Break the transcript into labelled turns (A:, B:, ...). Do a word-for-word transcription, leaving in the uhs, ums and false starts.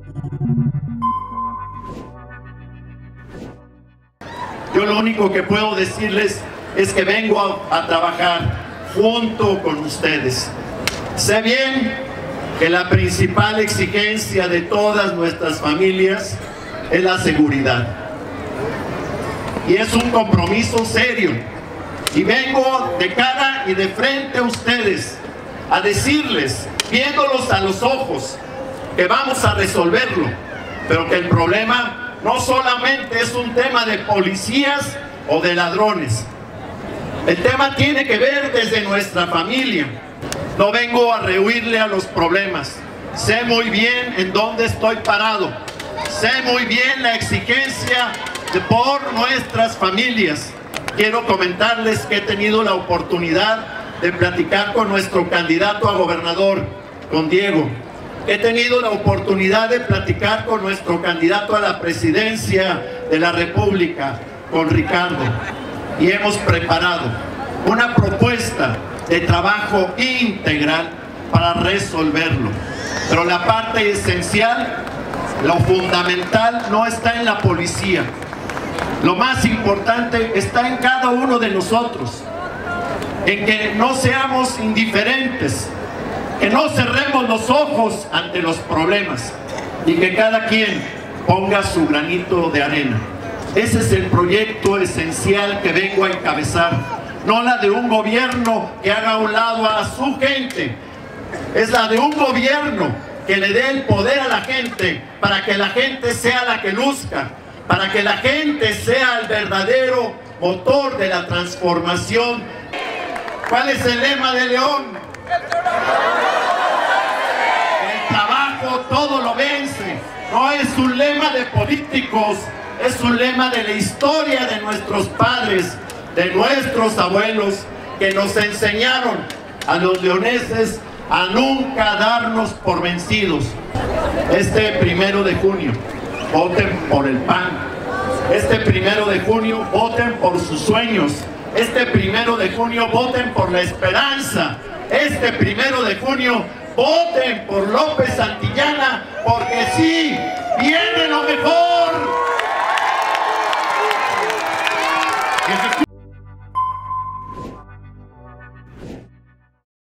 A: Yo lo único que puedo decirles es que vengo a, a trabajar junto con ustedes. Sé bien que la principal exigencia de todas nuestras familias es la seguridad. Y es un compromiso serio. Y vengo de cara y de frente a ustedes a decirles, viéndolos a los ojos, que vamos a resolverlo, pero que el problema no solamente es un tema de policías o de ladrones. El tema tiene que ver desde nuestra familia. No vengo a rehuirle a los problemas. Sé muy bien en dónde estoy parado. Sé muy bien la exigencia de por nuestras familias. Quiero comentarles que he tenido la oportunidad de platicar con nuestro candidato a gobernador, con Diego. He tenido la oportunidad de platicar con nuestro candidato a la presidencia de la República, con Ricardo. Y hemos preparado una propuesta de trabajo integral para resolverlo. Pero la parte esencial, lo fundamental, no está en la policía. Lo más importante está en cada uno de nosotros, en que no seamos indiferentes, que no cerremos los ojos ante los problemas y que cada quien ponga su granito de arena. Ese es el proyecto esencial que vengo a encabezar, no la de un gobierno que haga a un lado a su gente, es la de un gobierno que le dé el poder a la gente para que la gente sea la que luzca, para que la gente sea el verdadero motor de la transformación. ¿Cuál es el lema de León? El trabajo todo lo vence. No es un lema de políticos, es un lema de la historia de nuestros padres, de nuestros abuelos, que nos enseñaron a los leoneses a nunca darnos por vencidos. Este primero de junio, voten por el P A N. Este primero de junio, voten por sus sueños. Este primero de junio, voten por la esperanza. Este primero de junio, voten por López Santillana, porque sí, viene lo mejor.